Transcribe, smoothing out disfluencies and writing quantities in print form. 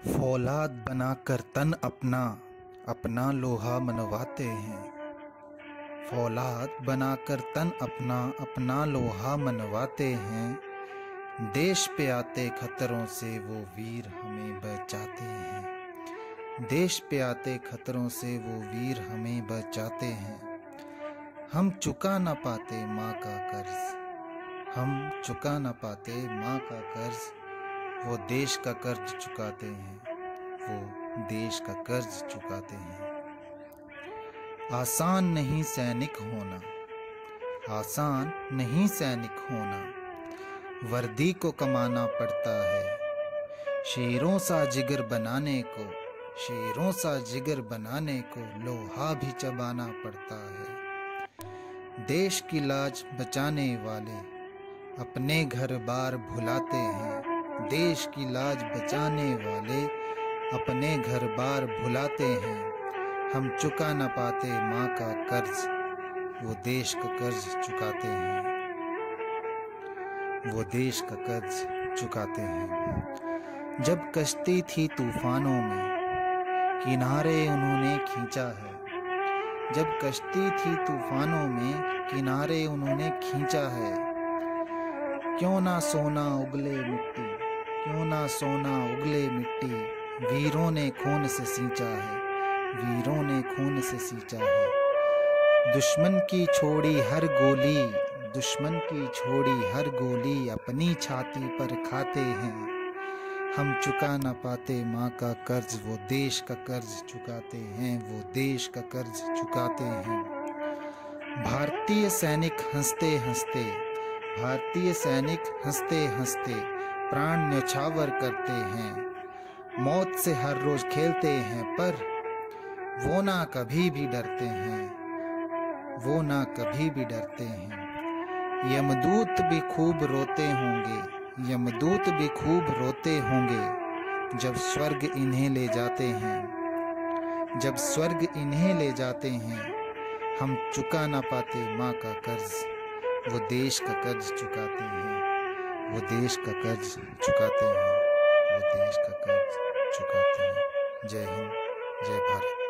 फौलाद बनाकर तन अपना अपना लोहा मनवाते हैं। फौलाद बनाकर तन अपना अपना लोहा मनवाते हैं। देश पे आते खतरों से वो वीर हमें बचाते हैं। देश पे आते खतरों से वो वीर हमें बचाते हैं। हम चुका न पाते माँ का कर्ज, हम चुका न पाते माँ का कर्ज, वो देश का कर्ज चुकाते हैं, वो देश का कर्ज चुकाते हैं। आसान नहीं सैनिक होना, आसान नहीं सैनिक होना, वर्दी को कमाना पड़ता है। शेरों सा जिगर बनाने को, शेरों सा जिगर बनाने को लोहा भी चबाना पड़ता है। देश की लाज बचाने वाले अपने घर बार भुलाते हैं। देश की लाज बचाने वाले अपने घर बार भुलाते हैं। हम चुका न पाते माँ का कर्ज, वो देश का कर्ज चुकाते हैं, वो देश का कर्ज चुकाते हैं। जब कश्ती थी तूफानों में किनारे उन्होंने खींचा है। जब कश्ती थी तूफानों में किनारे उन्होंने खींचा है। क्यों ना सोना उगले मिट्टी, क्यों ना सोना उगले मिट्टी, वीरों ने खून से सींचा है, वीरों ने खून से सींचा है। दुश्मन की छोड़ी हर गोली, दुश्मन की छोड़ी हर गोली अपनी छाती पर खाते हैं। हम चुका न पाते माँ का कर्ज, वो देश का कर्ज चुकाते हैं, वो देश का कर्ज चुकाते हैं। भारतीय सैनिक हंसते हंसते, भारतीय सैनिक हंसते हंसते प्राण न्यौछावर करते हैं। मौत से हर रोज खेलते हैं पर वो ना कभी भी डरते हैं, वो ना कभी भी डरते हैं। यमदूत भी खूब रोते होंगे, यमदूत भी खूब रोते होंगे जब स्वर्ग इन्हें ले जाते हैं, जब स्वर्ग इन्हें ले जाते हैं। हम चुका ना पाते माँ का कर्ज, वो देश का कर्ज चुकाते हैं, वो देश का कर्ज चुकाते हैं, वो देश का कर्ज चुकाते हैं। जय हिंद, जय भारत।